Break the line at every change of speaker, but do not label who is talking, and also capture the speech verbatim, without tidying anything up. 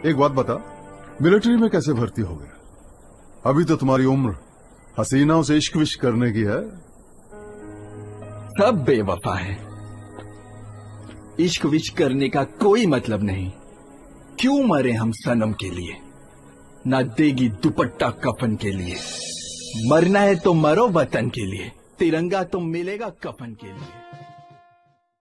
एक बात बता, मिलिट्री में कैसे भर्ती हो गया? अभी तो तुम्हारी उम्र हसीनाओं से इश्क विश्क करने की है।
सब बेवफा है, इश्क विश्क करने का कोई मतलब नहीं। क्यों मरे हम सनम के लिए, ना देगी दुपट्टा कफन के लिए। मरना है तो मरो वतन के लिए, तिरंगा तो मिलेगा कफन के लिए।